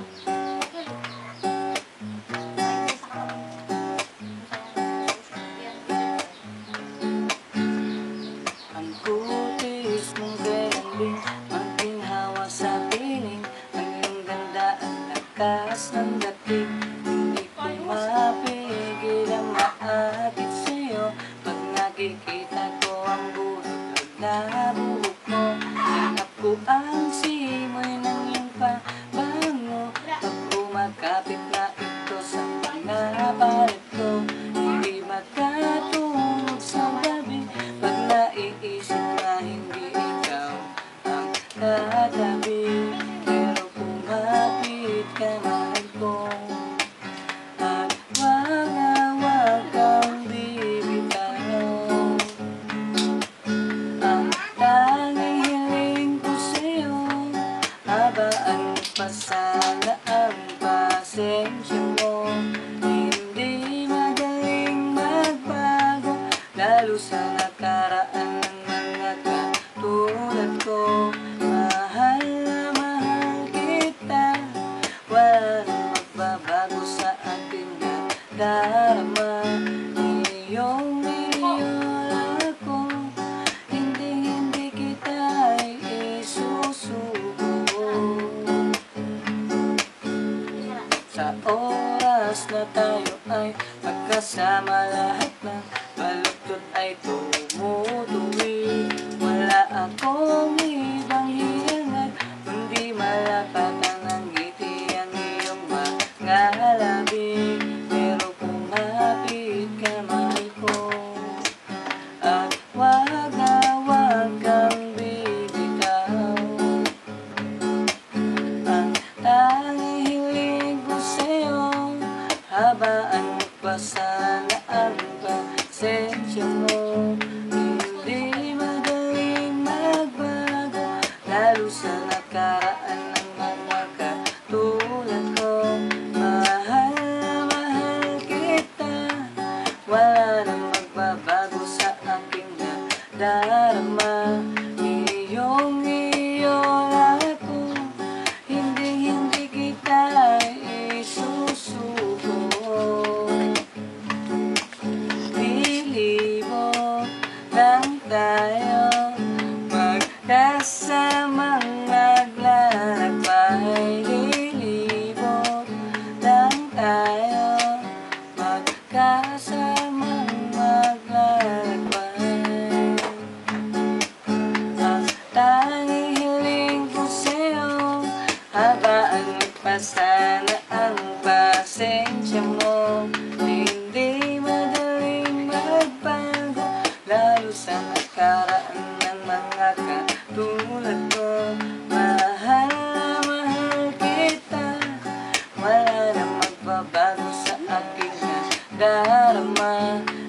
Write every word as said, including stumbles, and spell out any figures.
Ang kutis mong galambing, magginhawa sa piling. Ang iyong ganda at lakas ng dating, hindi ko mapigil ang maakit sa'yo. Pag nakikita ko ang bulog na buhok mo, hanap ko ang simoy ng iyong pabango. Pag kumakapit na ito sa mga palit ko, hindi makatulog sa gabi. Pag naiisip na hindi ikaw ang katabi, pero kumapit ka mahal ko. At wag na wag kang bibitaw. Ang tanging hiling ko sa'yo, habaan pa sana ang pasensya mo. Hindi madaling magbago, lalo sa nakaraan ng mga katulad ko. Mahal na mahal kita, wala nang magbabago sa akin na darama. Iyong niniwala ko, hindi hindi kita isusuko. Sa oras na tayo ay magkasama, lahat ng baluktot ay tumutuwi. Wala akong ibang hiyangat, kundi malapatan ng ngiti ang iyong mga labi. Pero kumapit ka mahal ko, at wag na wag kang bibitaw. Ang tanging hiling ko sa'yo, habaan mo pa sana ang pasensya mo. Hindi madaling magbago, lalo sa nakaraan ng mga katulad ko. Mahal na mahal kita, wala nang magbabago sa aking nadarama. Iyong iyo ako, hindi hindi kita isusuko. Lilibot lang tayo, magkasamang maglalakbay. Lilibot lang tayo, magkasamang maglalakbay. Ang tanging hiling ko sa'yo, habaan mo pa sana ang pasensya mo. Hindi madaling magbago, lalo sa nakaraan ng mga katulad ko. Mahal na mahal kita, wala na magbabago sa aking nadarama.